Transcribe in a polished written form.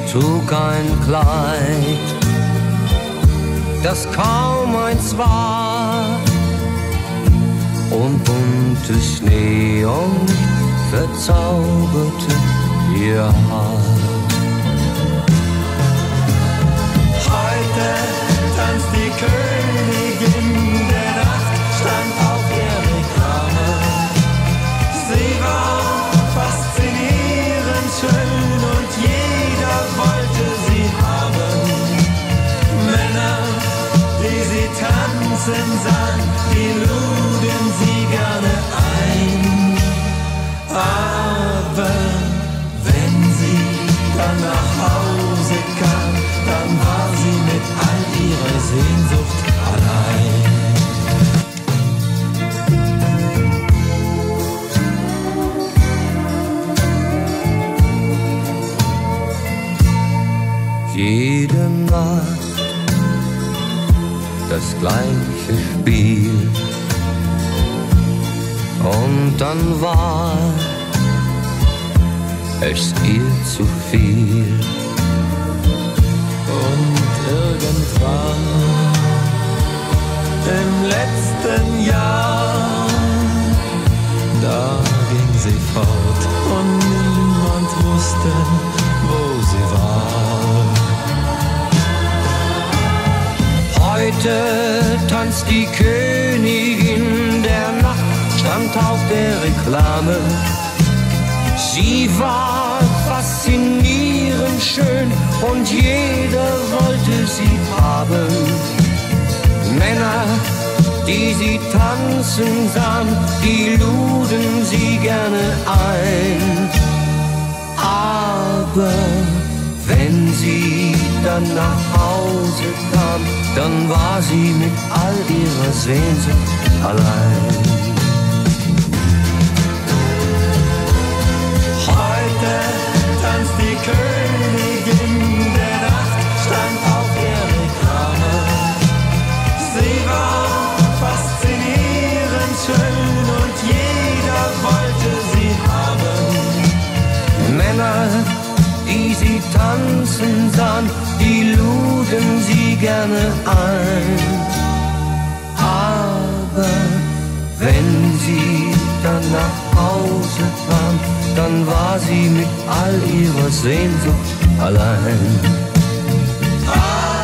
trug ein Kleid, das kaum eins war, und buntes Neon verzauberte ihr Haar. Heute tanzt die Königin der Nacht, stand auf der Reklame. Sie war faszinierend schön und jeder wollte sie haben. Männer, die sie tanzen sahen, die luden sie gerne ein. Aber wenn sie dann nach Hause kam, dann war sie mit all ihrer Sehnsucht allein. Jede Nacht das gleiche Spiel, und dann war es ihr zu viel. Und irgendwann im letzten Jahr, da ging sie fort und niemand wusste, wo sie war. Heute tanzt die Königin der Nacht, stand auf der Reklame. Sie war faszinierend schön und jeder wollte sie haben. Männer, die sie tanzen sahen, die luden sie gerne ein. Aber wenn sie dann nach Hause kam, dann war sie mit all ihrer Sehnsucht allein. Heute tanzt die Königin der Nacht, stand auf der Reklame. Sie war faszinierend schön und jeder wollte sie haben. Männer, die sie tanzen sahen, die luden sie gerne ein. Aber wenn sie dann nach Hause kam, dann war sie mit all ihrer Sehnsucht allein.